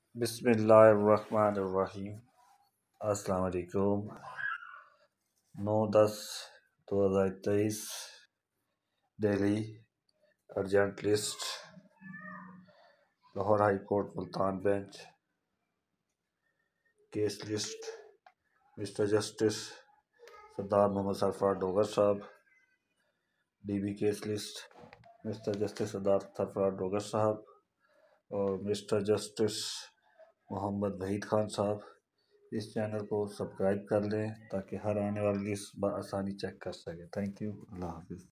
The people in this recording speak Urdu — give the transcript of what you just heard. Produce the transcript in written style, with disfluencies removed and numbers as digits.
بسم اللہ الرحمن الرحیم۔ السلام علیکم۔ 9/10/2023 daily urgent list, Lahore high court Multan bench. Case list: mister justice Sardar Muhammad Sarfraz Dogar sahib. D B case list: mister justice Sardar Sarfraz Dogar sahib اور مسٹر جسٹس محمد وحید خان صاحب۔ اس چینل کو سبسکرائب کر لیں تاکہ ہر آنے والی لسٹ بآسانی چیک کر سکیں۔ تھینک یو، اللہ حافظ۔